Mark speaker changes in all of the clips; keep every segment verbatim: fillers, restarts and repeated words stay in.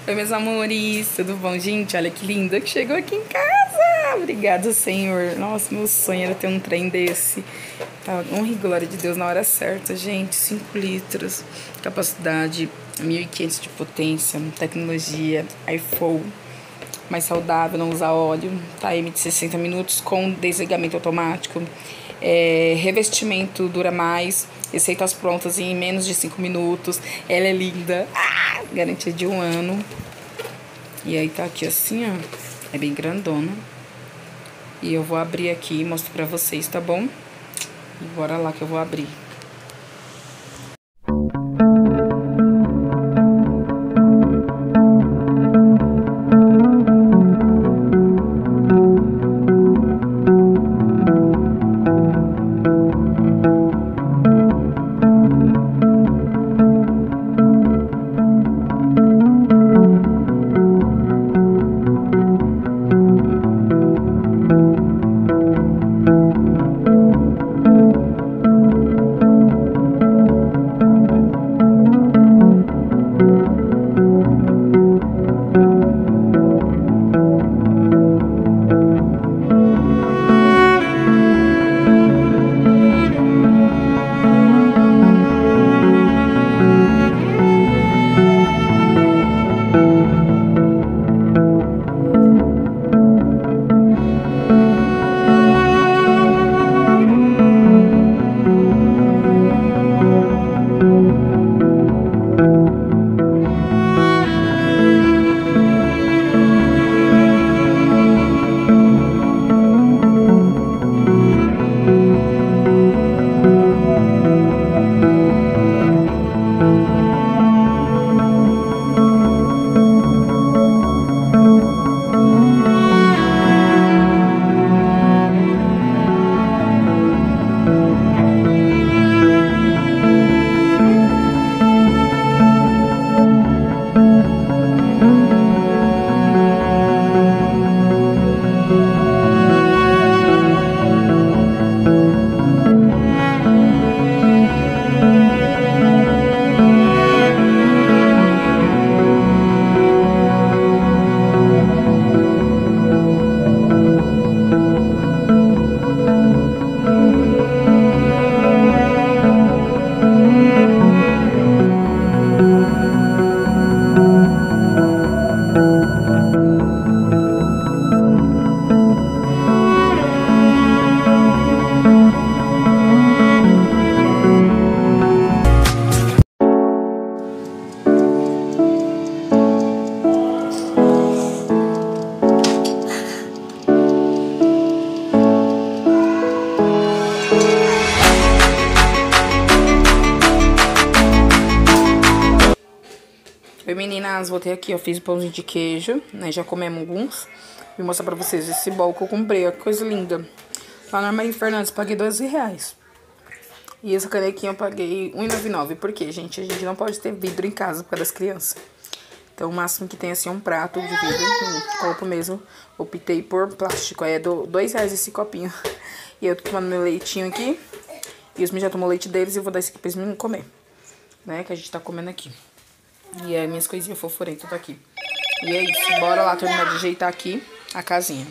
Speaker 1: Oi, meus amores, tudo bom, gente? Olha que linda que chegou aqui em casa. Obrigado, Senhor. Nossa, meu sonho era ter um trem desse. Tá, honra e glória de Deus na hora certa, gente. cinco litros, capacidade mil e quinhentos de potência, tecnologia, iPhone, mais saudável, não usar óleo, time de sessenta minutos com desligamento automático. É, revestimento dura mais, receitas prontas em menos de cinco minutos. Ela é linda, ah, garantia de um ano. E aí tá aqui assim, ó, é bem grandona. E eu vou abrir aqui e mostro pra vocês, tá bom? E bora lá que eu vou abrir. Oi, meninas, voltei aqui, eu fiz pãozinho de queijo, né, já comemos alguns. Vou mostrar pra vocês esse bol que eu comprei, ó, que coisa linda. Lá na Armarinho Fernandes, paguei doze reais. E essa canequinha eu paguei um e noventa e nove. Por quê, gente? A gente não pode ter vidro em casa por causa das crianças. Então, o máximo que tem, assim, é um prato de vidro, um copo mesmo. Optei por plástico, aí é do, dois reais esse copinho. E eu tô tomando meu leitinho aqui. E os meninos já tomou leite deles e eu vou dar esse aqui pra eles meninos comer, né, que a gente tá comendo aqui. E aí, minhas coisinhas foforentas tudo aqui. E é isso, bora lá terminar de ajeitar aqui a casinha.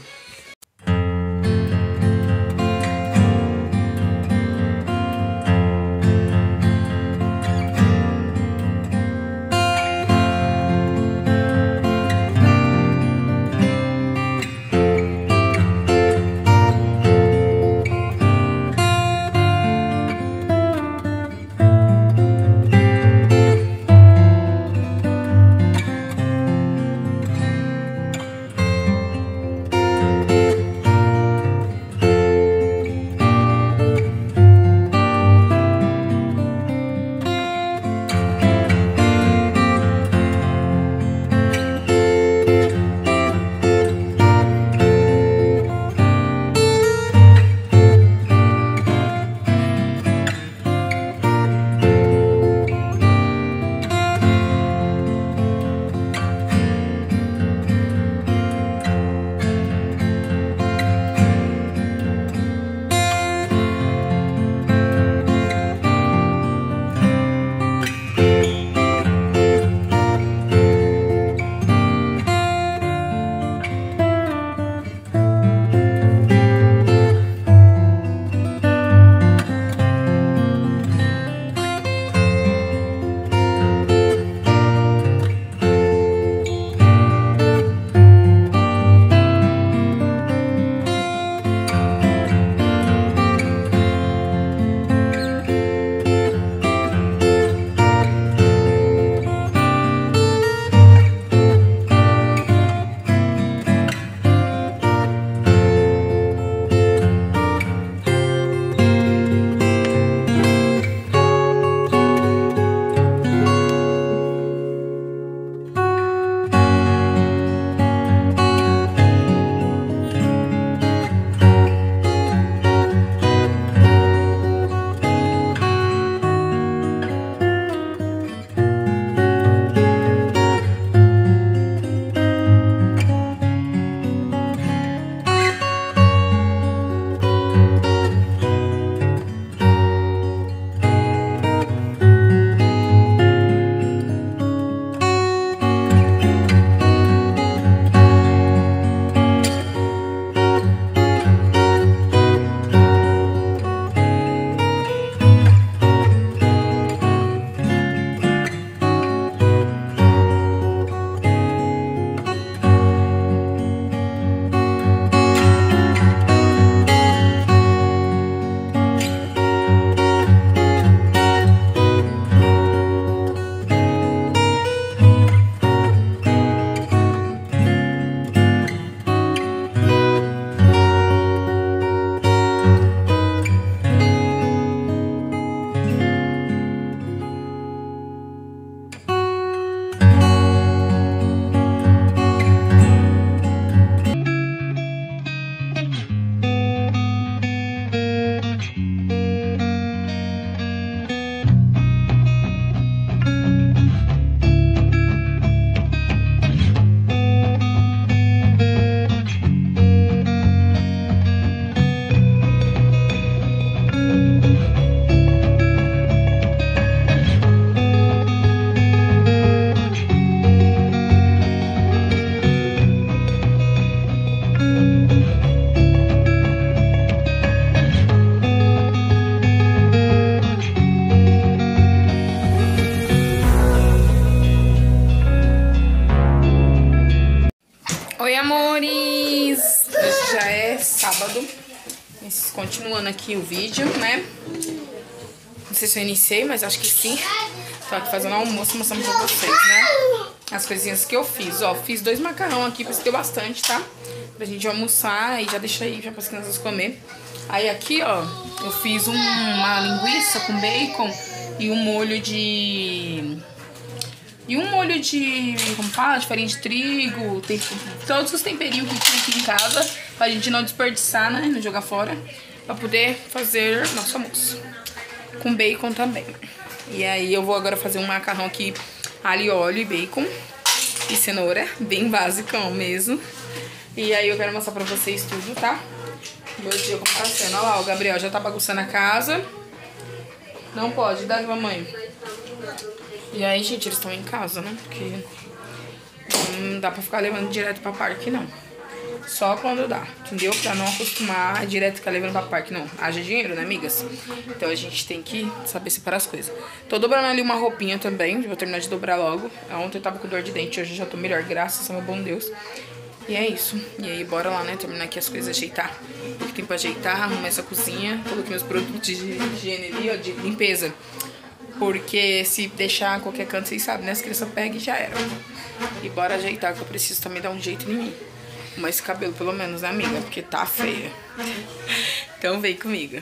Speaker 1: Oi, amores! Hoje já é sábado. Continuando aqui o vídeo, né? Não sei se eu iniciei, mas acho que sim. Tô aqui fazendo almoço, mostrando pra vocês, né? As coisinhas que eu fiz. Ó, fiz dois macarrão aqui, por isso deu bastante, tá? Pra gente almoçar e já deixa aí já para as crianças comer. Aí aqui, ó, eu fiz um, uma linguiça com bacon e um molho de... E um molho de, como fala, de farinha de trigo, tem todos os temperinhos que tinha aqui em casa, pra gente não desperdiçar, né, não jogar fora, pra poder fazer nosso almoço. Com bacon também. E aí eu vou agora fazer um macarrão aqui, alho e óleo e bacon e cenoura, bem basicão mesmo. E aí eu quero mostrar pra vocês tudo, tá? Meu dia como tá sendo. Olha lá, o Gabriel já tá bagunçando a casa. Não pode, dá, mamãe. E aí, gente, eles estão em casa, né? Porque não dá pra ficar levando direto pra parque, não. Só quando dá, entendeu? Pra não acostumar direto ficar levando pra parque, não. Haja dinheiro, né, amigas? Então a gente tem que saber separar as coisas. Tô dobrando ali uma roupinha também. Vou terminar de dobrar logo. Ontem eu tava com dor de dente, hoje eu já tô melhor, graças ao meu bom Deus. E é isso. E aí, bora lá, né? Terminar aqui as coisas, ajeitar. O que tem pra ajeitar, arrumar essa cozinha. Coloquei meus produtos de higiene ali, ó, de limpeza. Porque se deixar qualquer canto, vocês sabem, né? As crianças pegam e já era. E bora ajeitar, que eu preciso também dar um jeito em mim. Arrumar esse cabelo, pelo menos, né, amiga? Porque tá feia. Então vem comigo.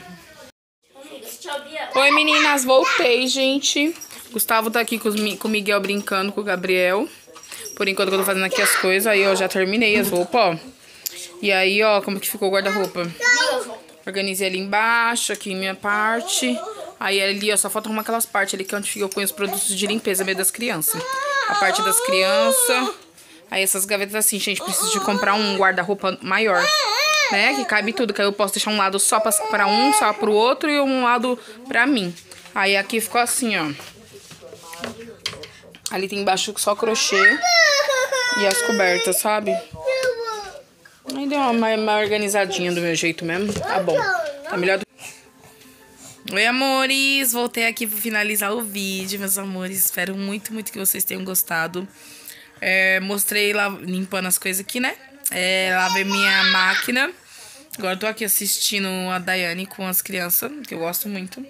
Speaker 1: Oi, meninas. Voltei, gente. Gustavo tá aqui com o Miguel brincando com o Gabriel. Por enquanto que eu tô fazendo aqui as coisas. Aí eu já terminei as roupas, ó. E aí, ó, como que ficou o guarda-roupa. Organizei ali embaixo, aqui minha parte. Aí ali, ó, só falta arrumar aquelas partes ali que onde eu ponho os produtos de limpeza meio das crianças. A parte das crianças. Aí essas gavetas assim, gente, preciso de comprar um guarda-roupa maior, né? Que cabe tudo, que aí eu posso deixar um lado só pra, pra um, só pro outro e um lado pra mim. Aí aqui ficou assim, ó. Ali tem embaixo só crochê e as cobertas, sabe? Aí deu uma mais, mais organizadinha do meu jeito mesmo. Tá bom. Tá melhor do... Oi, amores! Voltei aqui pra finalizar o vídeo, meus amores. Espero muito, muito que vocês tenham gostado. É, mostrei lá, limpando as coisas aqui, né? É, lavei minha máquina. Agora eu tô aqui assistindo a Daiane com as crianças, que eu gosto muito.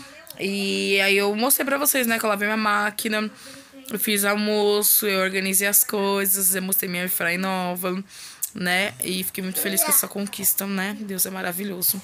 Speaker 1: E aí eu mostrei pra vocês, né? Que eu lavei minha máquina. Eu fiz almoço, eu organizei as coisas. Eu mostrei minha airfryer nova, né? E fiquei muito feliz com essa conquista, né? Deus é maravilhoso.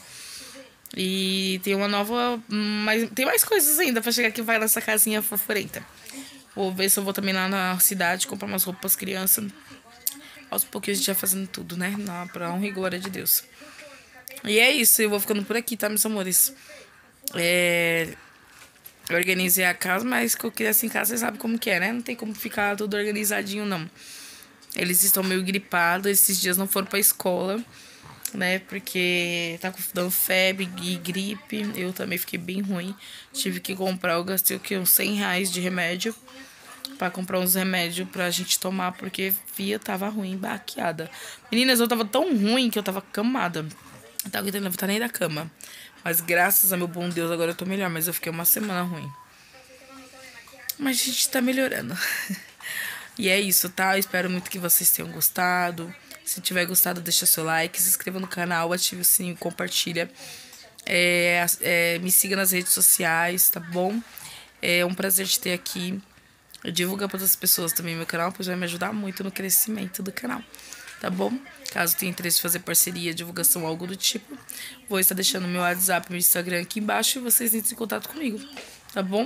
Speaker 1: E tem uma nova... Mas tem mais coisas ainda pra chegar que vai nessa casinha fofurenta. Vou ver se eu vou também lá na cidade comprar umas roupas pras crianças. Aos pouquinhos a gente vai fazendo tudo, né? Na, pra honra e glória de Deus. E é isso, eu vou ficando por aqui, tá, meus amores? É... Eu organizei a casa, mas com criança em casa, vocês sabem como que é, né? Não tem como ficar tudo organizadinho, não. Eles estão meio gripados, esses dias não foram pra escola, né? Porque tá dando febre e gripe. Eu também fiquei bem ruim. Tive que comprar, eu gastei o que? Uns cem reais de remédio. Pra comprar uns remédios pra gente tomar, porque via tava ruim, baqueada. Meninas, eu tava tão ruim que eu tava camada. Eu tava tentando levantar nem da cama. Mas graças a meu bom Deus, agora eu tô melhor. Mas eu fiquei uma semana ruim. Mas a gente tá melhorando. E é isso, tá? Eu espero muito que vocês tenham gostado. Se tiver gostado, deixa seu like, se inscreva no canal, ative o sininho, compartilha. É, é, me siga nas redes sociais, tá bom? É um prazer te ter aqui. Divulga para outras pessoas também meu canal, pois vai me ajudar muito no crescimento do canal, tá bom? Caso tenha interesse em fazer parceria, divulgação, algo do tipo, vou estar deixando meu WhatsApp, meu Instagram aqui embaixo e vocês entrem em contato comigo, tá bom?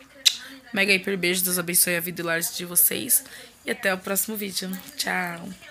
Speaker 1: Mega hiper beijo, Deus abençoe a vida e o lar de vocês e até o próximo vídeo. Tchau!